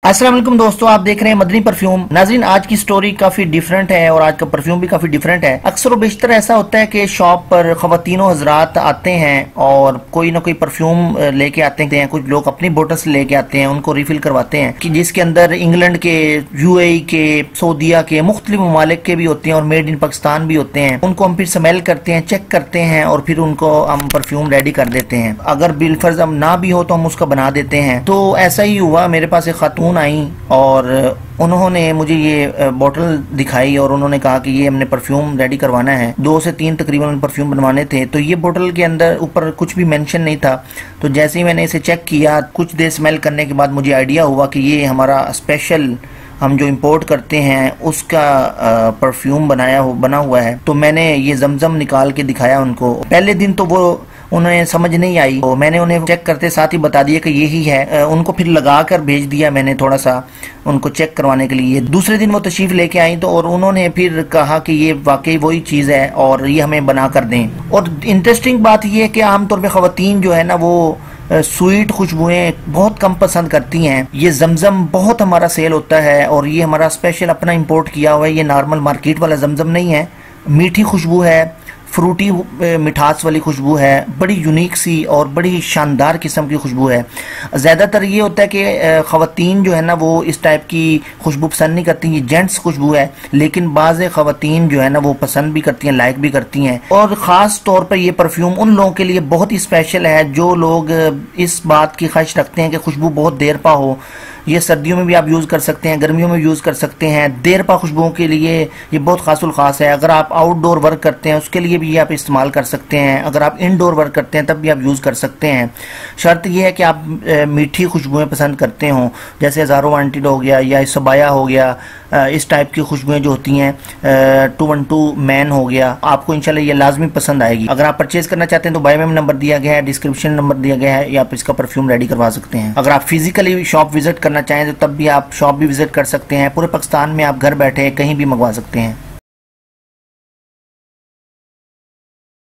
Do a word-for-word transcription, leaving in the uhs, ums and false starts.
अस्सलाम वालेकुम दोस्तों, आप देख रहे हैं मदनी परफ्यूम। नाज़रीन, आज की स्टोरी काफी डिफरेंट है और आज का परफ्यूम भी काफी डिफरेंट है। अक्सर और बेशतर ऐसा होता है कि शॉप पर खवातीनो हजरात आते हैं और कोई ना कोई परफ्यूम लेके आते हैं। कुछ लोग अपनी बोतल से लेके आते हैं, उनको रिफिल करवाते हैं कि जिसके अंदर इंग्लैंड के, यूएई के, सऊदीया के, मुख्तलिफ ममालिक के भी होते हैं और मेड इन पाकिस्तान भी होते हैं। उनको हम फिर स्मेल करते हैं, चेक करते हैं और फिर उनको हम परफ्यूम रेडी कर देते हैं। अगर बिलफर्ज हम ना भी हो तो हम उसका बना देते हैं। तो ऐसा ही हुआ, मेरे पास एक खातून आई और उन्होंने मुझे ये बोतल दिखाई और उन्होंने कहा कि ये हमने परफ्यूम रेडी करवाना है। दो से तीन तकरीबन परफ्यूम बनवाने थे। तो ये बोतल के अंदर ऊपर कुछ भी मेंशन नहीं था। तो जैसे ही मैंने इसे चेक किया, कुछ देर स्मेल करने के बाद मुझे आइडिया हुआ कि ये हमारा स्पेशल, हम जो इंपोर्ट करते हैं उसका परफ्यूम बनाया हो बना हुआ है। तो मैंने ये जमजम निकाल के दिखाया उनको। पहले दिन तो वो उन्हें समझ नहीं आई, तो मैंने उन्हें चेक करते साथ ही बता दिया कि यही है। उनको फिर लगा कर भेज दिया मैंने, थोड़ा सा उनको चेक करवाने के लिए। दूसरे दिन वो तशरीफ लेके आई तो और उन्होंने फिर कहा कि ये वाकई वही चीज़ है और ये हमें बना कर दें। और इंटरेस्टिंग बात यह है कि आमतौर पर ख़वातीन जो है ना, वो स्वीट खुशबुएं बहुत कम पसंद करती हैं। ये जमजम बहुत हमारा सेल होता है और ये हमारा स्पेशल अपना इंपोर्ट किया हुआ है। ये नॉर्मल मार्केट वाला जमजम नहीं है। मीठी खुशबू है, फ्रूटी मिठास वाली खुशबू है, बड़ी यूनिक सी और बड़ी शानदार किस्म की खुशबू है। ज़्यादातर ये होता है कि ख़वातीन जो है ना, वो इस टाइप की खुशबू पसंद नहीं करती। ये जेंट्स खुशबू है, लेकिन बाज़ ख़वातीन जो है ना वो पसंद भी करती हैं, लाइक भी करती हैं। और ख़ास तौर पर ये परफ्यूम उन लोगों के लिए बहुत ही स्पेशल है जो लोग इस बात की ख्वाहिश रखते हैं कि खुशबू बहुत देर पा हो। ये सर्दियों में भी आप यूज़ कर सकते हैं, गर्मियों में यूज़ कर सकते हैं। देर पा खुशबुओं के लिए ये बहुत खासुल खास है। अगर आप आउटडोर वर्क करते हैं उसके लिए भी ये आप इस्तेमाल कर सकते हैं। अगर आप इनडोर वर्क करते हैं तब भी आप यूज़ कर सकते हैं। शर्त यह है कि आप मीठी खुशबुएं पसंद करते हों, जैसे हज़ारों वांटेड हो गया या सबाया हो गया, इस टाइप की खुशबुएं जो होती हैं, टू वन टू मैन हो गया, आपको इंशाल्लाह ये लाजमी पसंद आएगी। अगर आप परचेज करना चाहते हैं तो बायो में नंबर दिया गया है, डिस्क्रिप्शन नंबर दिया गया है, या आप इसका परफ्यूम रेडी करवा सकते हैं। अगर आप फिजिकली शॉप विजिट करना चाहें तो तब भी आप शॉप भी विजिट कर सकते हैं। पूरे पाकिस्तान में आप घर बैठे कहीं भी मंगवा सकते हैं।